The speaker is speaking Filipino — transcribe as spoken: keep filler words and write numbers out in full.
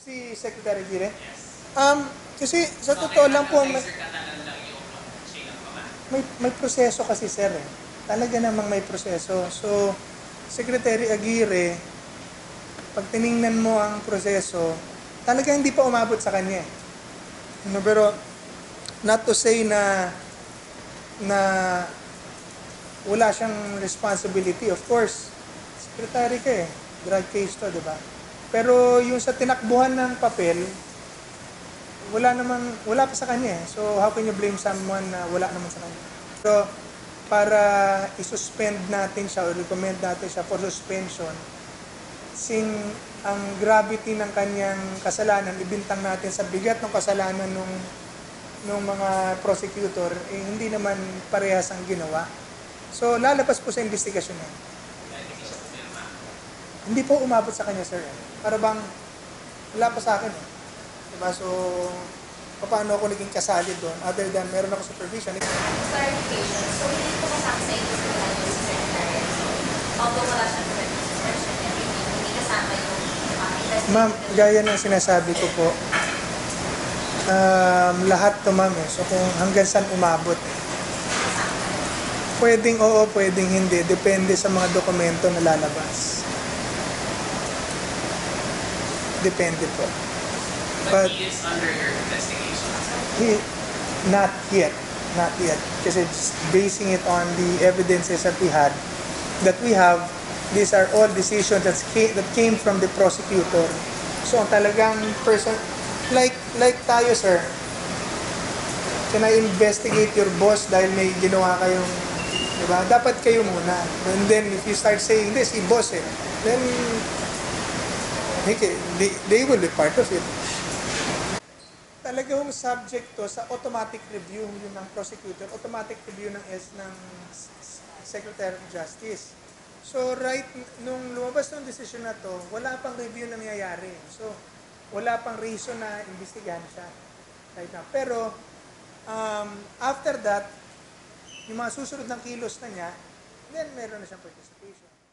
Si Secretary Aguirre? Um, kasi sa totoo lang po, may, may, may proseso kasi sir eh. Talaga namang may proseso. So, Secretary Aguirre, pag tiningnan mo ang proseso, talaga hindi pa umabot sa kanya eh. No, pero, not to say na na wala siyang responsibility. Of course, secretary ka eh. Drug case to, di ba? Pero yung sa tinakbuhan ng papel, wala naman, wala pa sa kanya eh. So, how can you blame someone na wala naman sa kanya? So, para i-suspend natin siya o recommend natin siya for suspension, sing ang gravity ng kanyang kasalanan, ibintang natin sa bigat ng kasalanan nung ng mga prosecutor, eh, hindi naman parehas ang ginawa. So, lalabas po sa investigasyon na. Hindi po umabot sa kanya, sir. Para bang, wala pa sa akin. Eh. Diba? So, paano ako naging kasali doon? Other than, meron ako supervision. Clarification. So, hindi po kasama sa investigasyon si Secretary. Although wala siyang direct suspension and everything, hindi kasama yung uh, ma'am, gaya ng sinasabi ko po, Um, lahat to ma'am eh. So kung hanggang saan umabot eh. Pwedeng oo, pwedeng hindi. Depende sa mga dokumento na lalabas. Depende po. But, But he is under your investigation? He, not yet. Not yet. Kasi basing it on the evidences that we had, that we have, these are all decisions that came, that came from the prosecutor. So talagang person, like like tayo sir, can I investigate your boss dahil may ginawa kayong, di ba? Dapat kayo muna. And then if you start saying this, i-boss eh, then okay, they, they will be part of it. Talagang subject to sa automatic review yun ng prosecutor, automatic review ng S ng Secretary of Justice. So right, nung lumabas ng decision na to, wala pang review na nangyayari. So, wala pang reason na imbestigahan siya right now. Pero, um, after that, yung mga susunod ng kilos na niya, then meron na siyang participation.